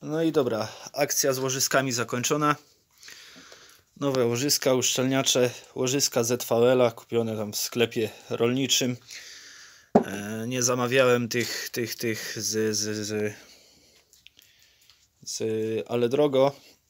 No i dobra, akcja z łożyskami zakończona. Nowe łożyska, uszczelniacze, łożyska ZVL-a kupione tam w sklepie rolniczym. Nie zamawiałem tych ale drogo,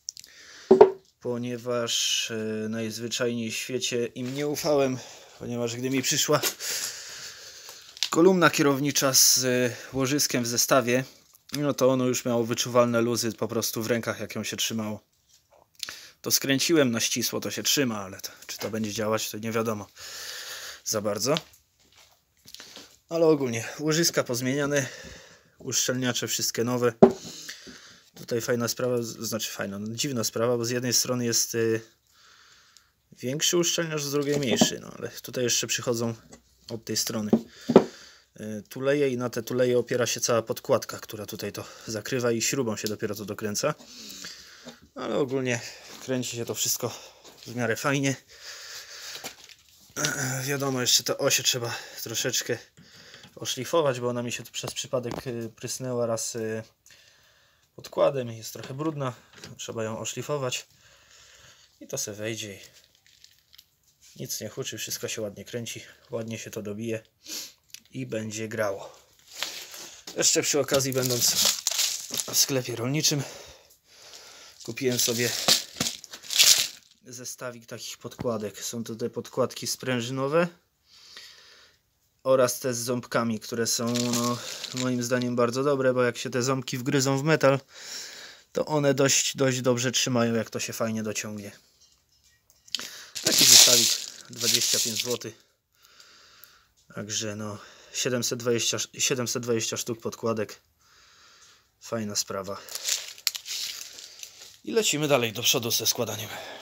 ponieważ najzwyczajniej w świecie im nie ufałem, ponieważ gdy mi przyszła kolumna kierownicza z łożyskiem w zestawie, no to ono już miało wyczuwalne luzy po prostu w rękach, jak ją się trzymało. To skręciłem na ścisło, to się trzyma, ale czy to będzie działać, to nie wiadomo za bardzo. Ale ogólnie łożyska pozmieniane, uszczelniacze wszystkie nowe. Tutaj fajna sprawa, znaczy fajna, no dziwna sprawa, bo z jednej strony jest większy uszczelniacz, z drugiej mniejszy, no ale tutaj jeszcze przychodzą od tej strony tuleje i na te tuleje opiera się cała podkładka, która tutaj to zakrywa i śrubą się dopiero to dokręca. Ale ogólnie kręci się to wszystko w miarę fajnie. Wiadomo, jeszcze te osie trzeba troszeczkę oszlifować, bo ona mi się tu przez przypadek prysnęła raz podkładem i jest trochę brudna. Trzeba ją oszlifować i to se wejdzie i nic nie huczy, wszystko się ładnie kręci, ładnie się to dobije i będzie grało. Jeszcze przy okazji, będąc w sklepie rolniczym, kupiłem sobie zestawik takich podkładek. Są to te podkładki sprężynowe oraz te z ząbkami, które są moim zdaniem bardzo dobre, bo jak się te ząbki wgryzą w metal, to one dość dobrze trzymają, jak to się fajnie dociągnie. Taki zestawik 25 zł. Także 720 sztuk podkładek. Fajna sprawa. I lecimy dalej do przodu ze składaniem.